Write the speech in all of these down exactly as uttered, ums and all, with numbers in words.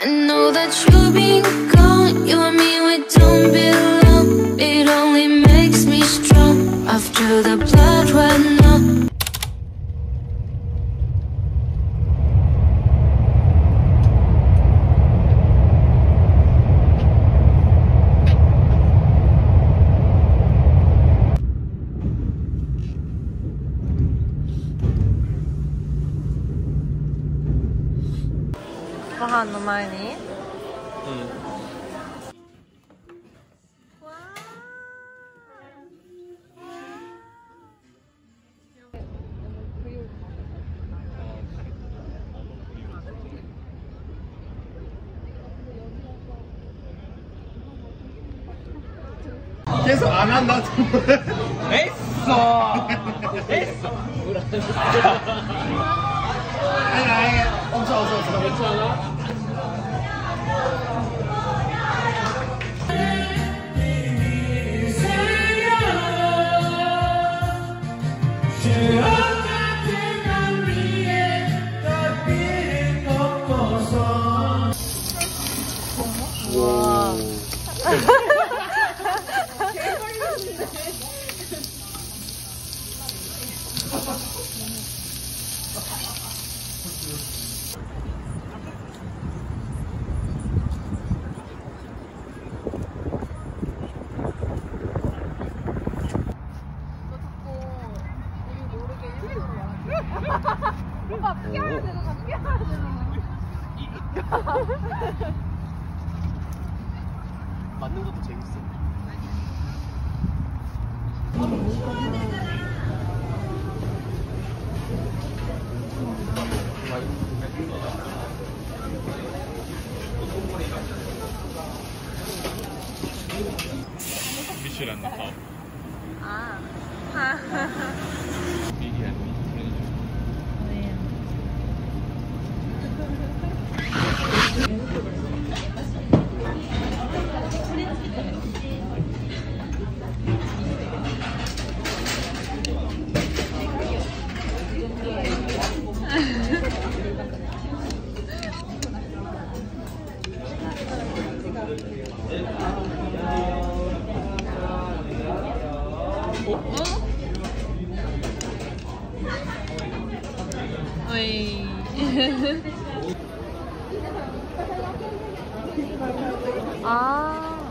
I know that you've been gone. You and me, we don't belong. It only makes me strong after the blood ran out. ご飯の前に、うん、 계속 안 한다. 했어. 했어. 아니 아니 엄청 없어 없어. 괜찮아? 우와. 오빠 피해야 되잖아, 피해야 되잖아. 맞는 것도 재밌어. 미슐란 밥. 아. 미리 아니. 어이. 아.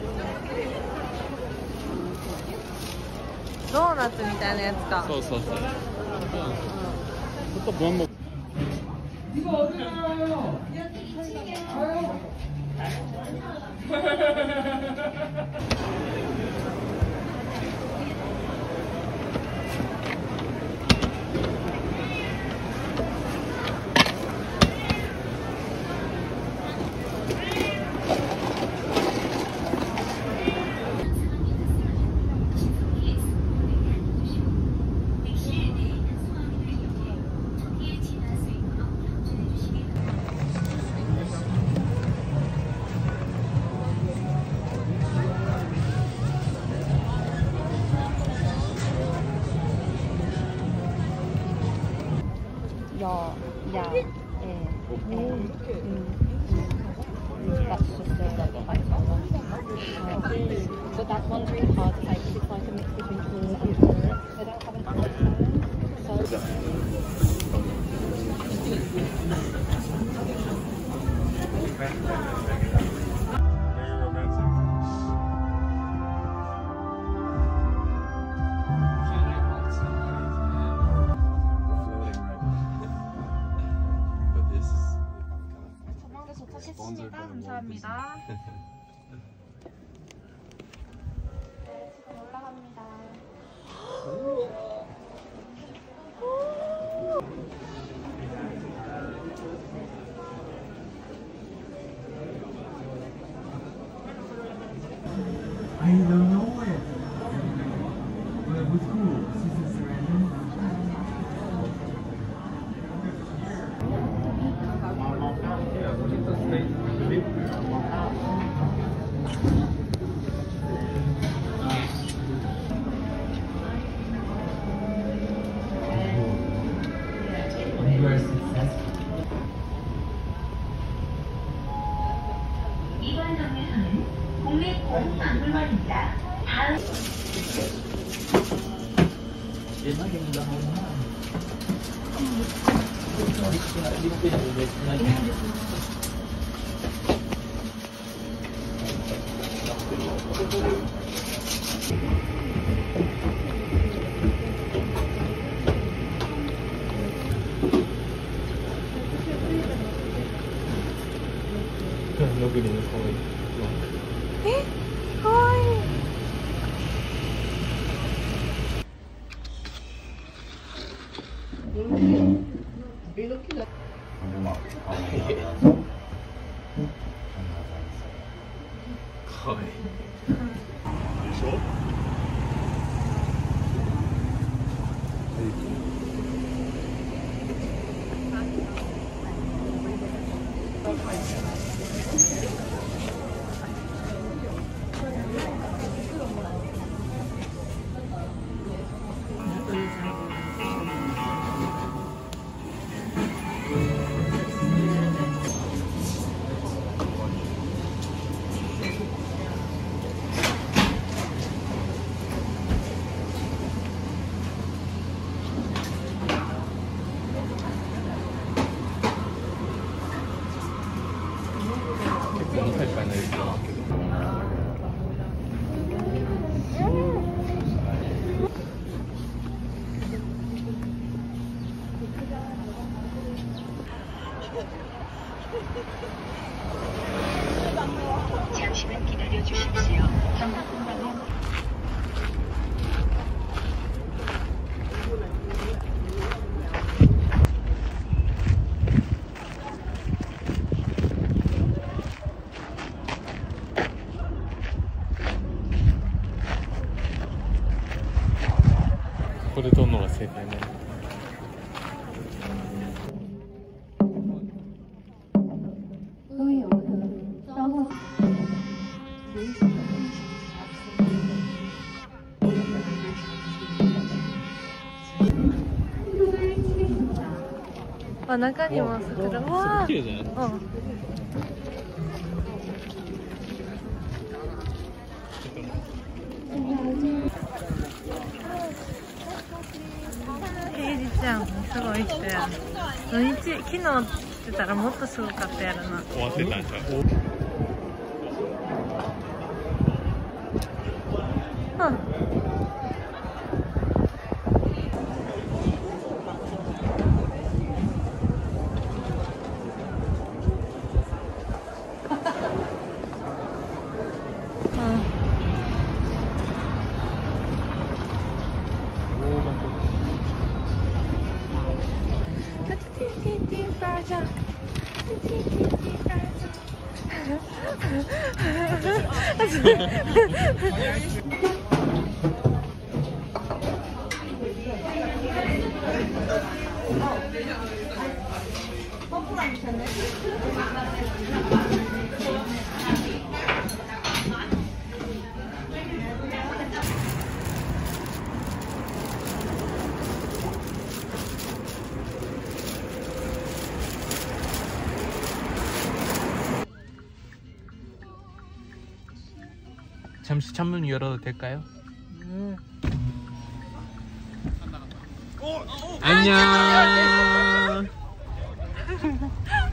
도넛みたいなやつか。 そうそうそう。또 뭐 먹? 이거 어디 가요? 가요? 야, 야, 예, 예, 음, 음, that's just a like five dollars. Uh, but that one's really hard to take. It's like a mix between cool and cool. They don't have an accent, so. 도착했습니다. 감사합니다. 네, 지금 올라갑니다. I don't know it. But it was cool. Susan Sarandon. You are successful. 국립공박물관입니다. 다음 잠시만 기다려 주십시오. ここで撮るのが正解なの。 あ、中にも桜。わあ。 綺麗じゃない？ うん。エイジちゃんもすごい人や。土日、昨日来てたらもっとすごかったやろな。 終わってたんちゃう？ うん。 잠시 창문 열어도 될까요? 음. 안녕.